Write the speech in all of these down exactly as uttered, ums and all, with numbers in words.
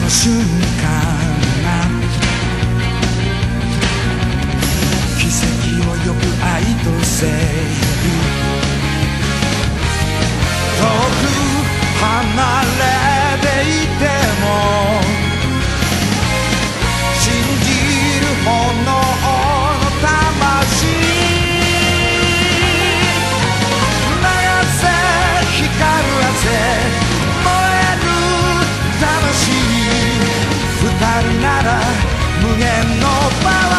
瞬間が奇跡を呼ぶ愛と正義、遠く離れていても信じる炎の魂、流せ光る汗、燃える魂、二人なら無限のパワ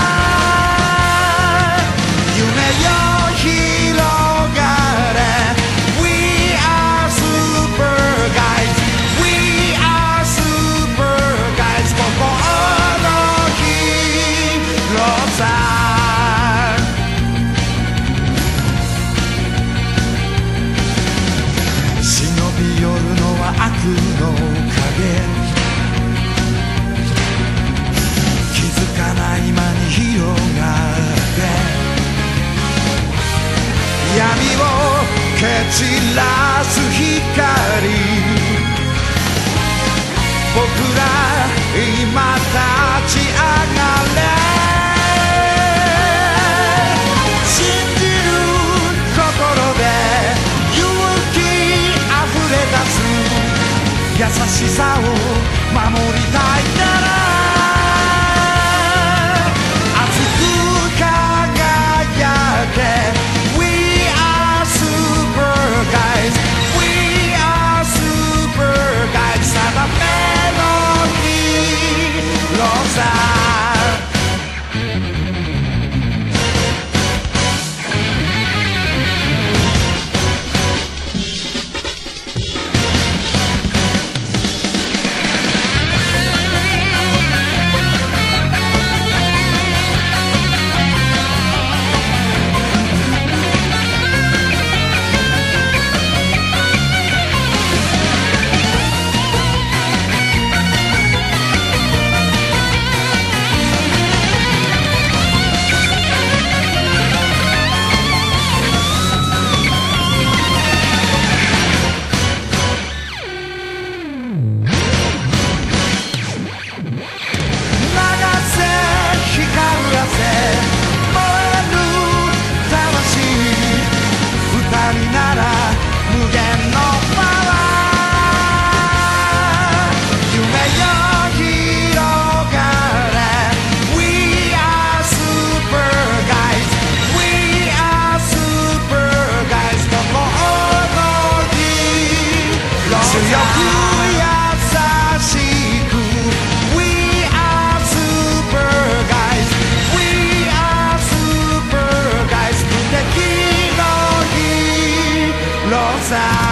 ー、夢よ広がれ We are super guys We are super guys 心の広さ、忍び寄るのは悪の影、気づかない間に広がって闇を蹴散らす光、僕ら今立ち上がれ、信じる心で勇気あふれ出す優しさを守りたいから、熱く輝け We are super guys We are super guys 定めの広さ、強く優しく We are super guys We are super guys 無敵の広さ